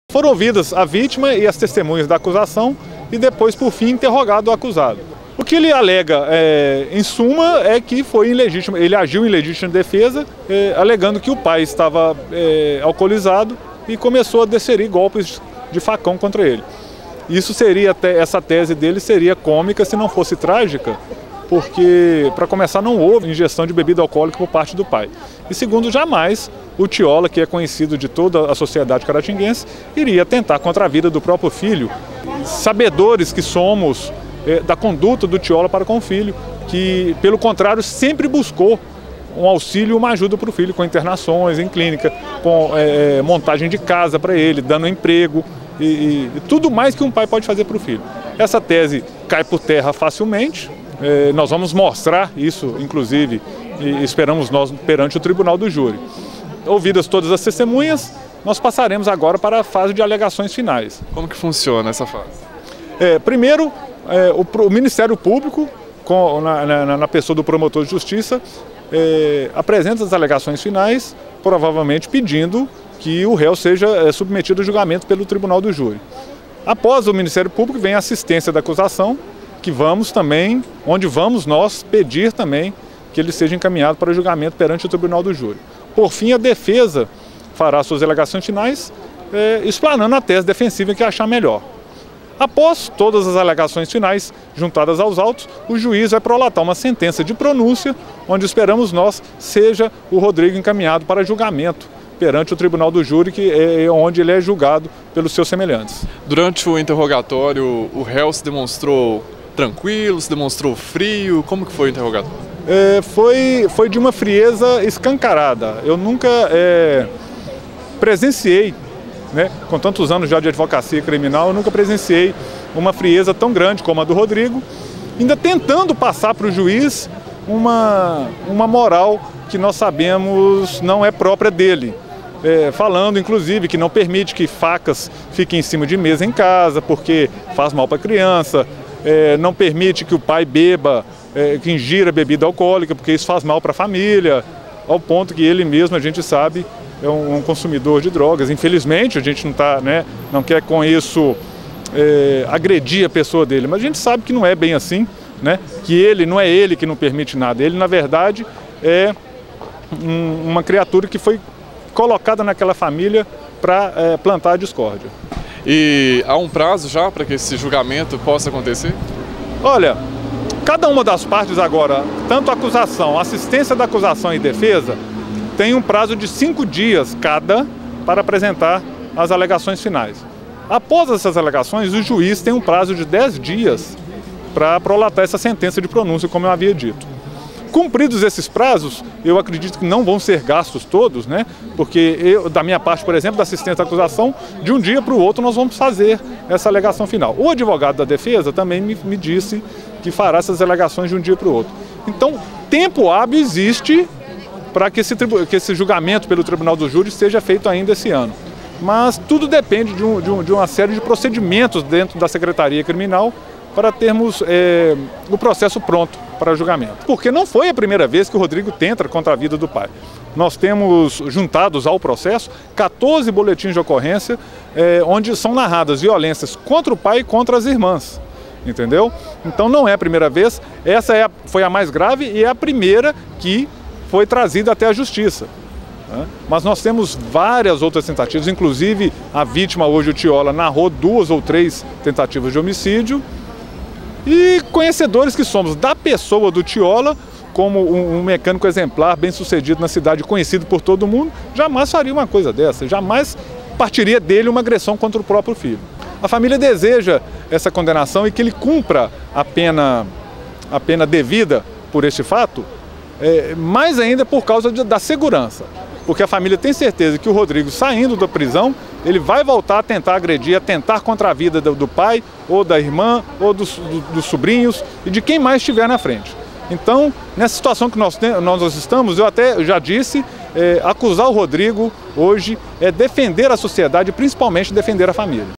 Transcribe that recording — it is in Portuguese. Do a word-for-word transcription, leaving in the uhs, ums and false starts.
Foram ouvidas a vítima e as testemunhas da acusação e depois, por fim, interrogado o acusado. O que ele alega, é, em suma, é que foi ilegítimo, ele agiu em legítima defesa, é, alegando que o pai estava é, alcoolizado e começou a desferir golpes de facão contra ele. Isso seria, essa tese dele seria cômica se não fosse trágica, porque, para começar, não houve ingestão de bebida alcoólica por parte do pai. E segundo, jamais o Tiola, que é conhecido de toda a sociedade caratinguense, iria atentar contra a vida do próprio filho. Sabedores que somos é, da conduta do Tiola para com o filho, que, pelo contrário, sempre buscou um auxílio, uma ajuda para o filho, com internações em clínica, com é, montagem de casa para ele, dando emprego e, e, e tudo mais que um pai pode fazer para o filho. Essa tese cai por terra facilmente. É, nós vamos mostrar isso, inclusive, e esperamos nós perante o tribunal do júri. Ouvidas todas as testemunhas, nós passaremos agora para a fase de alegações finais. Como que funciona essa fase? É, primeiro, é, o, o Ministério Público, com, na, na, na pessoa do promotor de justiça, é, apresenta as alegações finais, provavelmente pedindo que o réu seja é, submetido a julgamento pelo tribunal do júri. Após o Ministério Público, vem a assistência da acusação, que vamos também, onde vamos nós pedir também que ele seja encaminhado para julgamento perante o tribunal do júri. Por fim, a defesa fará suas alegações finais, eh, explanando a tese defensiva que achar melhor. Após todas as alegações finais juntadas aos autos, o juiz vai prolatar uma sentença de pronúncia, onde esperamos nós seja o Rodrigo encaminhado para julgamento perante o tribunal do júri, que é onde ele é julgado pelos seus semelhantes. Durante o interrogatório, o réu se demonstrou tranquilo, se demonstrou frio? Como que foi o interrogatório? É, foi, foi de uma frieza escancarada. Eu nunca é, presenciei, né, com tantos anos já de advocacia criminal, eu nunca presenciei uma frieza tão grande como a do Rodrigo, ainda tentando passar para o juiz uma, uma moral que nós sabemos não é própria dele. É, falando, inclusive, que não permite que facas fiquem em cima de mesa em casa, porque faz mal para a criança. É, não permite que o pai beba, é, que ingira bebida alcoólica, porque isso faz mal para a família, ao ponto que ele mesmo, a gente sabe, é um, um consumidor de drogas. Infelizmente, a gente não, tá, né, não quer com isso é, agredir a pessoa dele, mas a gente sabe que não é bem assim, né, que ele, não é ele que não permite nada, ele, na verdade, é um, uma criatura que foi colocada naquela família para é, plantar a discórdia. E há um prazo já para que esse julgamento possa acontecer? Olha, cada uma das partes agora, tanto a acusação, assistência da acusação e defesa, tem um prazo de cinco dias cada para apresentar as alegações finais. Após essas alegações, o juiz tem um prazo de dez dias para prolatar essa sentença de pronúncia, como eu havia dito. Cumpridos esses prazos, eu acredito que não vão ser gastos todos, né? Porque eu, da minha parte, por exemplo, da assistência da acusação, de um dia para o outro nós vamos fazer essa alegação final. O advogado da defesa também me, me disse que fará essas alegações de um dia para o outro. Então, tempo hábil existe para que esse, que esse julgamento pelo Tribunal do Júri seja feito ainda esse ano. Mas tudo depende de, um, de, um, de uma série de procedimentos dentro da Secretaria Criminal para termos é, o processo pronto para julgamento. Porque não foi a primeira vez que o Rodrigo tenta contra a vida do pai. Nós temos juntados ao processo quatorze boletins de ocorrência é, onde são narradas violências contra o pai e contra as irmãs. Entendeu? Então não é a primeira vez, essa é a, foi a mais grave e é a primeira que foi trazida até a justiça. Né? Mas nós temos várias outras tentativas, inclusive a vítima hoje, o Tiola, narrou duas ou três tentativas de homicídio. E conhecedores que somos da pessoa do Tiola, como um, um mecânico exemplar, bem sucedido na cidade, conhecido por todo mundo, jamais faria uma coisa dessa, jamais partiria dele uma agressão contra o próprio filho. A família deseja essa condenação e que ele cumpra a pena, a pena devida por este fato, é, mais ainda por causa de, da segurança. Porque a família tem certeza que o Rodrigo, saindo da prisão, ele vai voltar a tentar agredir, a tentar contra a vida do, do pai, ou da irmã, ou dos, do, dos sobrinhos e de quem mais estiver na frente. Então, nessa situação que nós, tem, nós estamos, eu até já disse, é, acusar o Rodrigo hoje é defender a sociedade e principalmente defender a família.